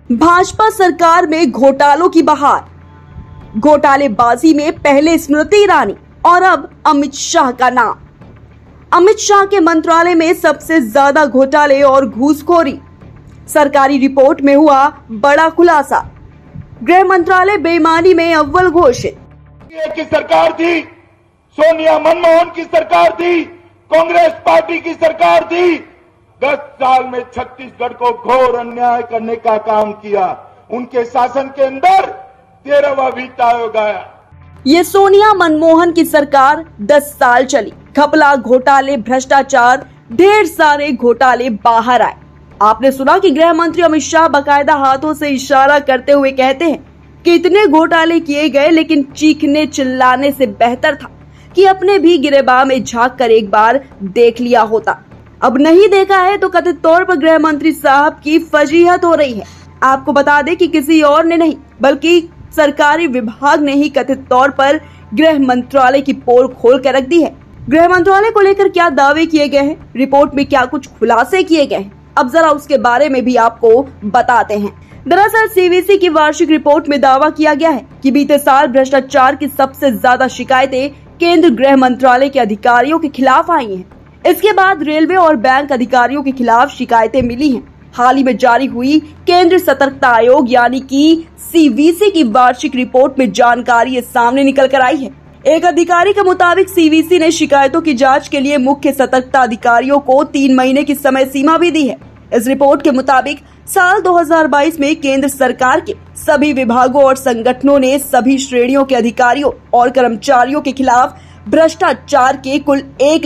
भाजपा सरकार में घोटालों की बहार। घोटालेबाजी में पहले स्मृति ईरानी और अब अमित शाह का नाम। अमित शाह के मंत्रालय में सबसे ज्यादा घोटाले और घूसखोरी। सरकारी रिपोर्ट में हुआ बड़ा खुलासा। गृह मंत्रालय बेईमानी में अव्वल घोषित। की सरकार थी, सोनिया मनमोहन की सरकार थी, कांग्रेस पार्टी की सरकार थी। 10 साल में छत्तीसगढ़ को घोर अन्याय करने का काम किया। उनके शासन के अंदर 13वां वित्त आयोग आया। ये सोनिया मनमोहन की सरकार 10 साल चली। घपला, घोटाले, भ्रष्टाचार, ढेर सारे घोटाले बाहर आए। आपने सुना कि गृह मंत्री अमित शाह बाकायदा हाथों से इशारा करते हुए कहते हैं कि इतने घोटाले किए गए, लेकिन चीखने चिल्लाने से बेहतर था कि अपने भी गिरेबान में झांक कर एक बार देख लिया होता। अब नहीं देखा है तो कथित तौर पर गृह मंत्री साहब की फजीहत हो रही है। आपको बता दें कि किसी और ने नहीं बल्कि सरकारी विभाग ने ही कथित तौर पर गृह मंत्रालय की पोल खोल कर रख दी है। गृह मंत्रालय को लेकर क्या दावे किए गए हैं, रिपोर्ट में क्या कुछ खुलासे किए गए हैं, अब जरा उसके बारे में भी आपको बताते हैं। दरअसल सीवीसी की वार्षिक रिपोर्ट में दावा किया गया है कि बीते साल भ्रष्टाचार की सबसे ज्यादा शिकायतें केंद्र गृह मंत्रालय के अधिकारियों के खिलाफ आई हैं। इसके बाद रेलवे और बैंक अधिकारियों के खिलाफ शिकायतें मिली हैं। हाल ही में जारी हुई केंद्र सतर्कता आयोग यानी कि सीवीसी की वार्षिक रिपोर्ट में जानकारी ये सामने निकल कर आई है। एक अधिकारी के मुताबिक सीवीसी ने शिकायतों की जांच के लिए मुख्य सतर्कता अधिकारियों को 3 महीने की समय सीमा भी दी है। इस रिपोर्ट के मुताबिक साल 2022 में केंद्र सरकार के सभी विभागों और संगठनों ने सभी श्रेणियों के अधिकारियों और कर्मचारियों के खिलाफ भ्रष्टाचार के कुल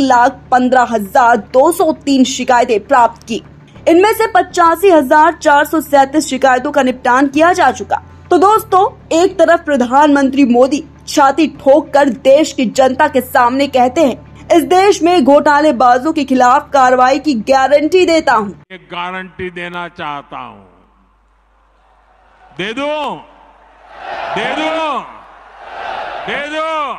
1,15,203 शिकायतें प्राप्त की। इनमें से 85,437 शिकायतों का निपटान किया जा चुका। तो दोस्तों, एक तरफ प्रधानमंत्री मोदी छाती ठोक कर देश की जनता के सामने कहते हैं, इस देश में घोटालेबाजों के खिलाफ कार्रवाई की गारंटी देता हूँ। गारंटी देना चाहता हूँ। दे दो, दे दो, दे दो।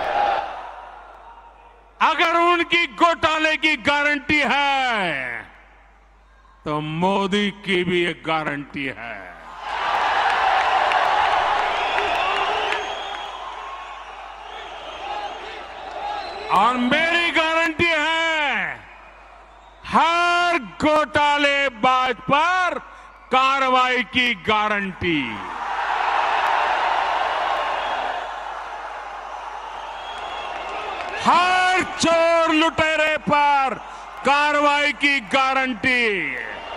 अगर उनकी घोटाले की गारंटी है तो मोदी की भी एक गारंटी है। और मेरी गारंटी है, हर घोटालेबाज पर कार्रवाई की गारंटी। हर चोर लुटेरे पर कार्रवाई की गारंटी।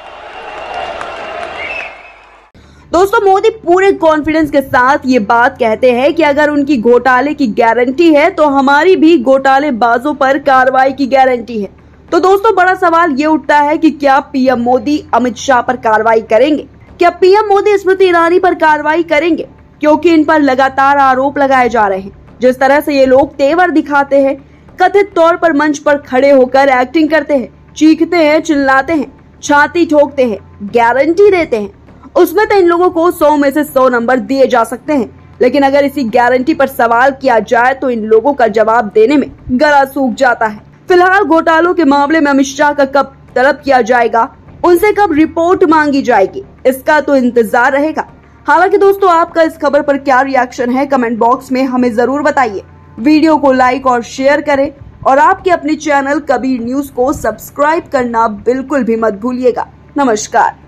दोस्तों, मोदी पूरे कॉन्फिडेंस के साथ ये बात कहते हैं कि अगर उनकी घोटाले की गारंटी है तो हमारी भी घोटालेबाजों पर कार्रवाई की गारंटी है। तो दोस्तों, बड़ा सवाल ये उठता है कि क्या पीएम मोदी अमित शाह पर कार्रवाई करेंगे? क्या पीएम मोदी स्मृति ईरानी पर कार्रवाई करेंगे? क्योंकि इन पर लगातार आरोप लगाए जा रहे हैं। जिस तरह से ये लोग तेवर दिखाते हैं, कथित तौर पर मंच पर खड़े होकर एक्टिंग करते हैं, चीखते हैं, चिल्लाते हैं, छाती ठोकते हैं, गारंटी देते हैं, उसमें तो इन लोगों को 100 में से 100 नंबर दिए जा सकते हैं। लेकिन अगर इसी गारंटी पर सवाल किया जाए तो इन लोगों का जवाब देने में गला सूख जाता है। फिलहाल घोटालों के मामले में अमित शाह का कब तलब किया जाएगा, उनसे कब रिपोर्ट मांगी जाएगी, इसका तो इंतजार रहेगा। हालांकि दोस्तों, आपका इस खबर पर क्या रिएक्शन है, कमेंट बॉक्स में हमें जरूर बताइए। वीडियो को लाइक और शेयर करें और आपके अपने चैनल कबीर न्यूज को सब्सक्राइब करना बिल्कुल भी मत भूलिएगा। नमस्कार।